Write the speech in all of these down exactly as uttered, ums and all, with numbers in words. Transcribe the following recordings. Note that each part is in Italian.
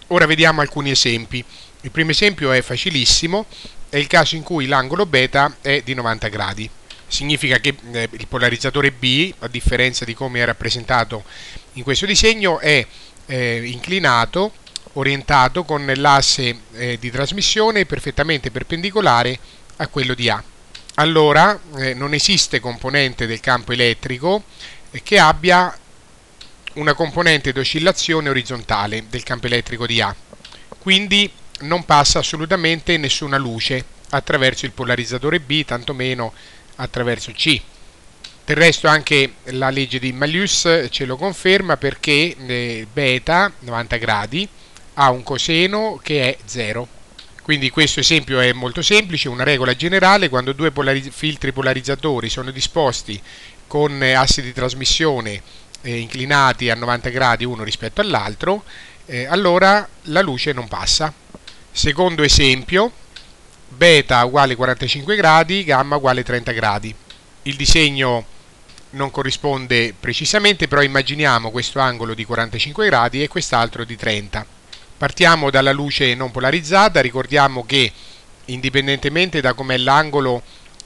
Ora vediamo alcuni esempi. Il primo esempio è facilissimo, è il caso in cui l'angolo beta è di novanta gradi. Significa che eh, il polarizzatore B, a differenza di come è rappresentato in questo disegno, è eh, inclinato, orientato con l'asse eh, di trasmissione perfettamente perpendicolare a quello di A. Allora eh, non esiste componente del campo elettrico eh, che abbia una componente di oscillazione orizzontale del campo elettrico di A. Quindi non passa assolutamente nessuna luce attraverso il polarizzatore B, tantomeno attraverso C. Del resto anche la legge di Malus ce lo conferma, perché eh, beta novanta gradi ha un coseno che è zero. Quindi questo esempio è molto semplice, una regola generale: quando due polariz- filtri polarizzatori sono disposti con eh, assi di trasmissione eh, inclinati a novanta gradi uno rispetto all'altro, eh, allora la luce non passa. Secondo esempio, beta uguale quarantacinque gradi, gamma uguale trenta gradi. Il disegno non corrisponde precisamente, però immaginiamo questo angolo di quarantacinque gradi e quest'altro di trenta. Partiamo dalla luce non polarizzata. Ricordiamo che indipendentemente da com'è l'angolo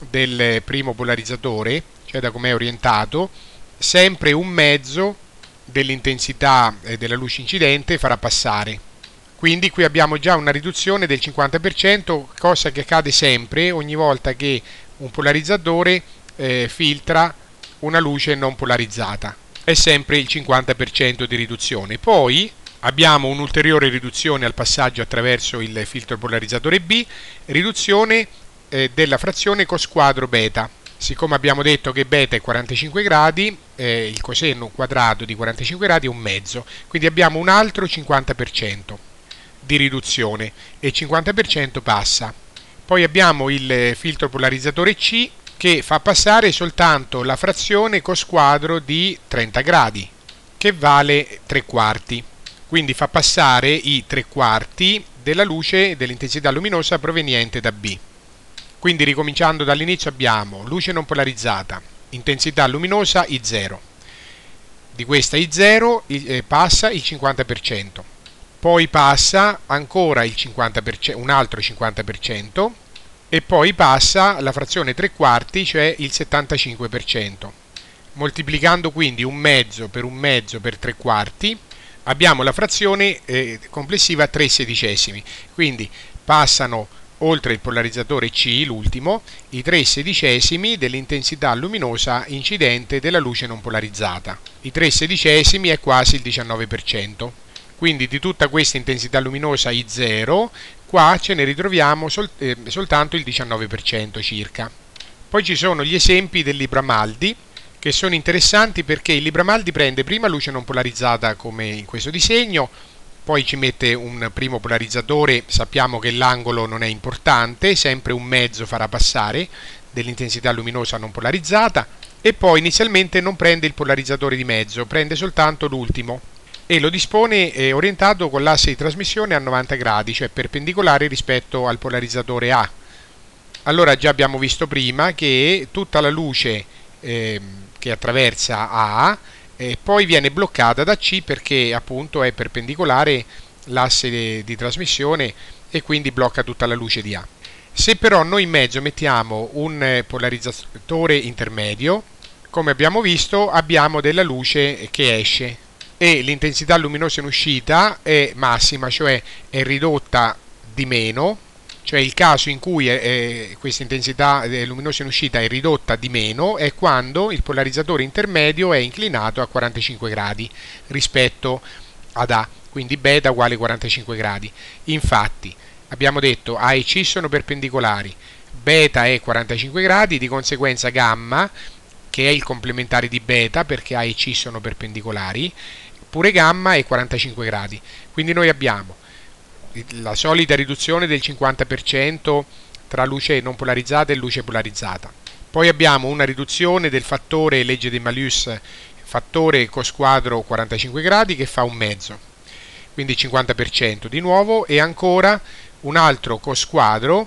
del primo polarizzatore, cioè da com'è orientato, sempre un mezzo dell'intensità della luce incidente farà passare. Quindi qui abbiamo già una riduzione del cinquanta per cento, cosa che accade sempre ogni volta che un polarizzatore eh, filtra una luce non polarizzata. È sempre il cinquanta per cento di riduzione. Poi abbiamo un'ulteriore riduzione al passaggio attraverso il filtro polarizzatore B, riduzione eh, della frazione cosquadro beta. Siccome abbiamo detto che beta è quarantacinque gradi, eh, il coseno quadrato di quarantacinque gradi è un mezzo, quindi abbiamo un altro cinquanta per cento di riduzione e il cinquanta per cento passa. Poi abbiamo il filtro polarizzatore C, che fa passare soltanto la frazione cosquadro di trenta gradi, che vale tre quarti. Quindi fa passare i tre quarti della luce dell'intensità luminosa proveniente da B. Quindi ricominciando dall'inizio abbiamo luce non polarizzata, intensità luminosa I zero. Di questa I zero eh, passa il cinquanta per cento. Poi passa ancora il cinquanta per cento, un altro cinquanta per cento, e poi passa la frazione tre quarti, cioè il settantacinque per cento. Moltiplicando quindi un mezzo per un mezzo per tre quarti, abbiamo la frazione eh, complessiva tre sedicesimi. Quindi passano, oltre il polarizzatore C, l'ultimo, i tre sedicesimi dell'intensità luminosa incidente della luce non polarizzata. I tre sedicesimi è quasi il diciannove per cento. Quindi di tutta questa intensità luminosa I zero, qua ce ne ritroviamo sol eh, soltanto il diciannove per cento circa. Poi ci sono gli esempi del Libramaldi, che sono interessanti perché il Libramaldi prende prima luce non polarizzata come in questo disegno, poi ci mette un primo polarizzatore. Sappiamo che l'angolo non è importante, sempre un mezzo farà passare dell'intensità luminosa non polarizzata, e poi inizialmente non prende il polarizzatore di mezzo, prende soltanto l'ultimo e lo dispone eh, orientato con l'asse di trasmissione a novanta gradi, cioè perpendicolare rispetto al polarizzatore A. Allora già abbiamo visto prima che tutta la luce eh, che attraversa A eh, poi viene bloccata da C, perché appunto è perpendicolare l'asse di, di trasmissione e quindi blocca tutta la luce di A. Se però noi in mezzo mettiamo un polarizzatore intermedio, come abbiamo visto abbiamo della luce che esce e l'intensità luminosa in uscita è massima, cioè è ridotta di meno, cioè il caso in cui eh, questa intensità luminosa in uscita è ridotta di meno è quando il polarizzatore intermedio è inclinato a quarantacinque gradi rispetto ad A, quindi beta uguale quarantacinque gradi. Infatti abbiamo detto A e C sono perpendicolari, beta è quarantacinque gradi, di conseguenza gamma, che è il complementare di beta perché A e C sono perpendicolari, pure gamma è quarantacinque gradi. Quindi noi abbiamo la solita riduzione del cinquanta per cento tra luce non polarizzata e luce polarizzata. Poi abbiamo una riduzione del fattore legge di Malus, fattore cosquadro quarantacinque gradi, che fa un mezzo, quindi cinquanta per cento di nuovo, e ancora un altro cosquadro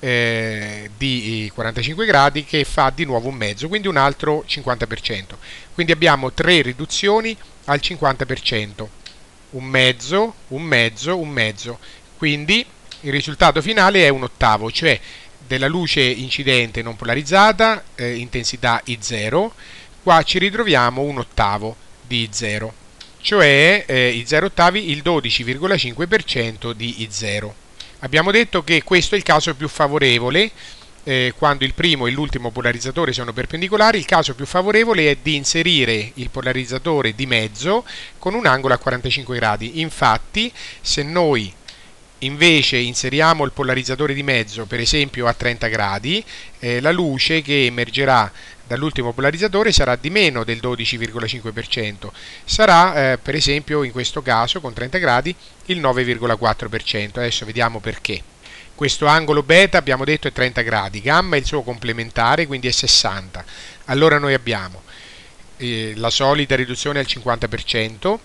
eh, di quarantacinque gradi che fa di nuovo un mezzo, quindi un altro cinquanta per cento. Quindi abbiamo tre riduzioni al cinquanta per cento un mezzo, un mezzo, un mezzo. Quindi il risultato finale è un ottavo, cioè della luce incidente non polarizzata, eh, intensità I zero, qua ci ritroviamo un ottavo di I zero, cioè eh, I zero ottavi il dodici virgola cinque per cento di I zero. Abbiamo detto che questo è il caso più favorevole, eh, quando il primo e l'ultimo polarizzatore sono perpendicolari. Il caso più favorevole è di inserire il polarizzatore di mezzo con un angolo a quarantacinque gradi. Infatti, se noi invece inseriamo il polarizzatore di mezzo, per esempio a trenta gradi, eh, la luce che emergerà dall'ultimo polarizzatore sarà di meno del dodici virgola cinque per cento, sarà eh, per esempio in questo caso con trenta gradi il nove virgola quattro per cento. Adesso vediamo perché. Questo angolo beta abbiamo detto è trenta gradi, gamma è il suo complementare, quindi è sessanta. Allora noi abbiamo eh, la solita riduzione al cinquanta per cento,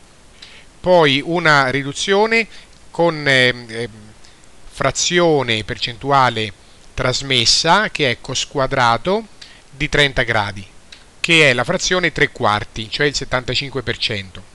poi una riduzione con eh, frazione percentuale trasmessa che è cos quadrato di trenta gradi, che è la frazione tre quarti, cioè il settantacinque per cento.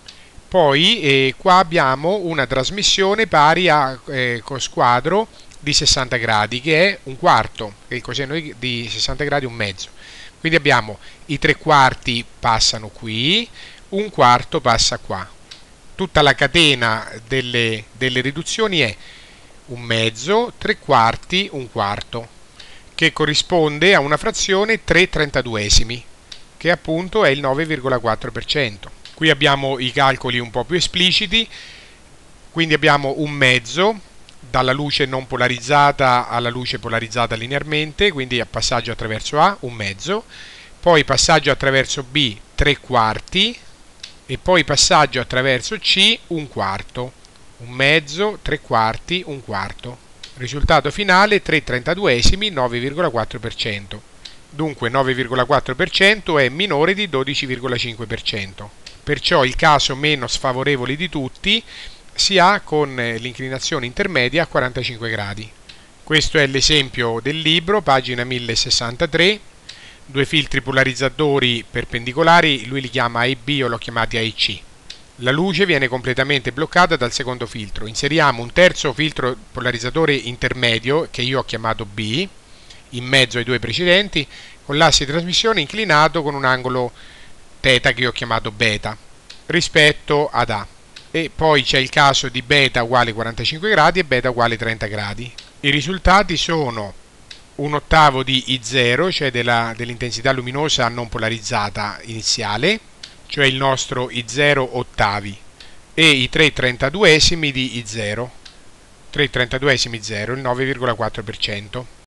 Poi eh, qua abbiamo una trasmissione pari a eh, cos quadro di sessanta gradi, che è un quarto, e il coseno di sessanta gradi un mezzo. Quindi abbiamo i tre quarti passano qui, un quarto passa qua. Tutta la catena delle, delle riduzioni è un mezzo, tre quarti, un quarto, che corrisponde a una frazione tre trentaduesimi, che appunto è il nove virgola quattro per cento. Qui abbiamo i calcoli un po' più espliciti, quindi abbiamo un mezzo dalla luce non polarizzata alla luce polarizzata linearmente, quindi a passaggio attraverso A, un mezzo, poi passaggio attraverso B, tre quarti, e poi passaggio attraverso C, un quarto, un mezzo, tre quarti, un quarto. Risultato finale tre trentaduesimi, nove virgola quattro per cento. Dunque nove virgola quattro per cento è minore di dodici virgola cinque per cento. Perciò il caso meno sfavorevole di tutti si ha con l'inclinazione intermedia a quarantacinque gradi. Questo è l'esempio del libro, pagina mille sessantatré. Due filtri polarizzatori perpendicolari, lui li chiama A e B, io l'ho chiamati A e C. La luce viene completamente bloccata dal secondo filtro. Inseriamo un terzo filtro polarizzatore intermedio, che io ho chiamato B, in mezzo ai due precedenti, con l'asse di trasmissione inclinato con un angolo θ che io ho chiamato beta, rispetto ad A. E poi c'è il caso di beta uguale quarantacinque gradi e beta uguale trenta gradi. I risultati sono un ottavo di I zero, cioè dell'intensità luminosa non polarizzata iniziale, cioè il nostro I zero ottavi, e i tre trentaduesimi di I zero, tre trentaduesimi zero, il nove virgola quattro per cento.